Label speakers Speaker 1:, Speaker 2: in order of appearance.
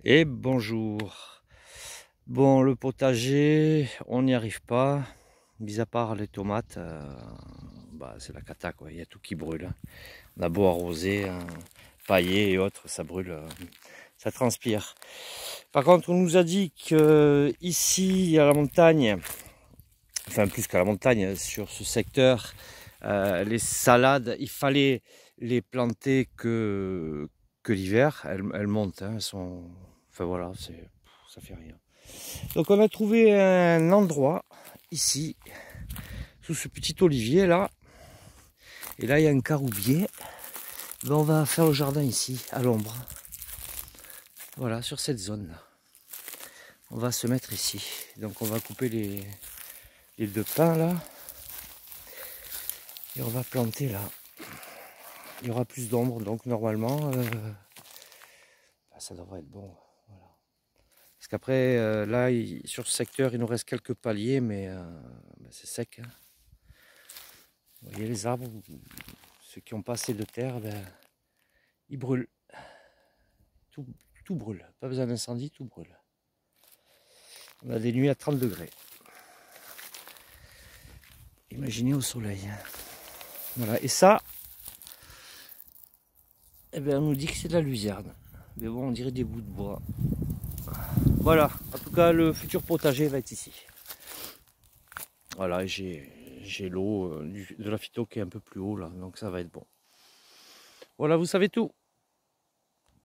Speaker 1: Et bonjour. Bon, le potager, on n'y arrive pas. Mis à part les tomates, c'est la cata quoi. Il y a tout qui brûle, hein. On a beau arroser, pailler et autres, ça brûle, ça transpire. Par contre, on nous a dit que ici à la montagne, enfin plus qu'à la montagne, sur ce secteur, les salades, il fallait les planter que l'hiver. Elles montent, hein, elles sont. Enfin voilà, ça fait rien. Donc on a trouvé un endroit ici, sous ce petit olivier là. Et là il y a un caroubier. Ben, on va faire le jardin ici, à l'ombre. Voilà, sur cette zone là. On va se mettre ici. Donc on va couper les deux pins là. Et on va planter là. Il y aura plus d'ombre, donc normalement ça devrait être bon. Voilà. Parce qu'après là, sur ce secteur, il nous reste quelques paliers, mais c'est sec, hein. Vous voyez les arbres, ceux qui ont pas assez de terre, ils brûlent. Tout, tout brûle. Pas besoin d'incendie, tout brûle. On a des nuits à 30 degrés. Imaginez au soleil, hein. Voilà. Et ça, eh bien, on nous dit que c'est de la luzerne. Mais bon, on dirait des bouts de bois. Voilà. En tout cas, le futur potager va être ici. Voilà, j'ai l'eau de la phyto qui est un peu plus haut là, donc ça va être bon. Voilà, vous savez tout.